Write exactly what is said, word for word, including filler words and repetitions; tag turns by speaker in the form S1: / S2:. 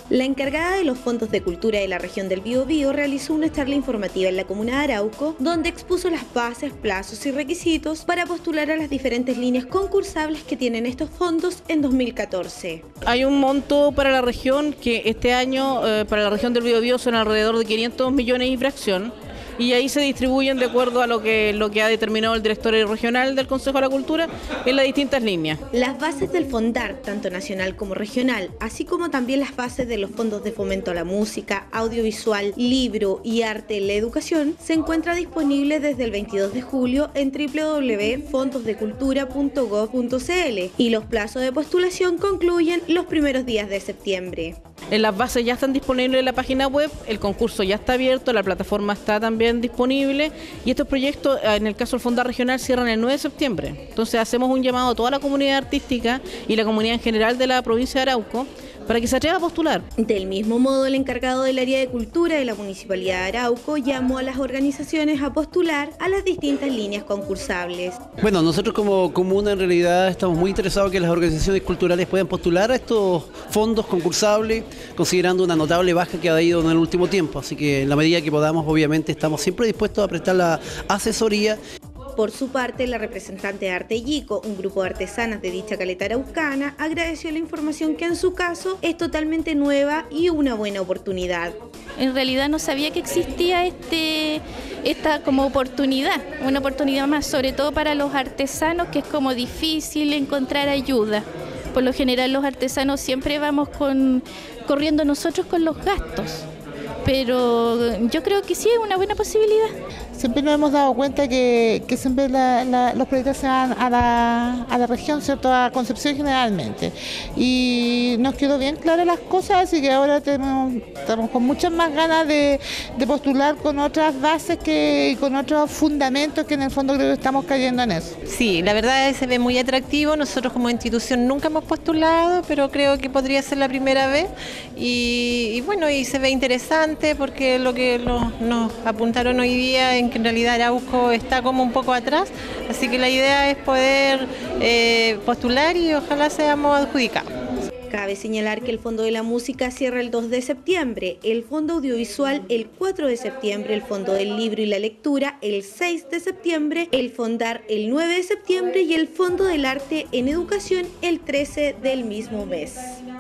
S1: La encargada de los fondos de cultura de la región del Biobío realizó una charla informativa en la comuna de Arauco, donde expuso las bases, plazos y requisitos para postular a las diferentes líneas concursables que tienen estos fondos en dos mil catorce.
S2: Hay un monto para la región que este año eh, para la región del Biobío son alrededor de quinientos millones y fracción. Y ahí se distribuyen de acuerdo a lo que, lo que ha determinado el director regional del Consejo de la Cultura en las distintas líneas.
S1: Las bases del Fondar, tanto nacional como regional, así como también las bases de los fondos de fomento a la música, audiovisual, libro y arte en la educación, se encuentra disponible desde el veintidós de julio en doble u doble u doble u punto fondos de cultura punto gob punto c l y los plazos de postulación concluyen los primeros días de septiembre.
S2: Las bases ya están disponibles en la página web, el concurso ya está abierto, la plataforma está también disponible y estos proyectos, en el caso del Fondar Regional, cierran el nueve de septiembre. Entonces hacemos un llamado a toda la comunidad artística y la comunidad en general de la provincia de Arauco para que se atreva a postular.
S1: Del mismo modo, el encargado del área de cultura de la Municipalidad de Arauco llamó a las organizaciones a postular a las distintas líneas concursables.
S3: Bueno, nosotros como comuna en realidad estamos muy interesados en que las organizaciones culturales puedan postular a estos fondos concursables, considerando una notable baja que ha habido en el último tiempo. Así que en la medida que podamos, obviamente, estamos siempre dispuestos a prestar la asesoría.
S1: Por su parte, la representante de Arte Yico, un grupo de artesanas de dicha caleta araucana, agradeció la información que en su caso es totalmente nueva y una buena oportunidad.
S4: En realidad no sabía que existía este, esta como oportunidad, una oportunidad más, sobre todo para los artesanos, que es como difícil encontrar ayuda. Por lo general los artesanos siempre vamos con, corriendo nosotros con los gastos, pero yo creo que sí es una buena posibilidad.
S5: Siempre nos hemos dado cuenta que, que siempre la, la, los proyectos se van a la, a la región, ¿cierto? A Concepción generalmente. Y nos quedó bien claras las cosas, así que ahora tenemos, estamos con muchas más ganas de, de postular con otras bases que, y con otros fundamentos que en el fondo creo que estamos cayendo en eso.
S6: Sí, la verdad es que se ve muy atractivo. Nosotros como institución nunca hemos postulado, pero creo que podría ser la primera vez. Y, y bueno, y se ve interesante porque lo que nos, nos apuntaron hoy día en que en realidad Arauco está como un poco atrás, así que la idea es poder eh, postular y ojalá seamos adjudicados.
S1: Cabe señalar que el Fondo de la Música cierra el dos de septiembre, el Fondo Audiovisual el cuatro de septiembre, el Fondo del Libro y la Lectura el seis de septiembre, el Fondar el nueve de septiembre y el Fondo del Arte en Educación el trece del mismo mes.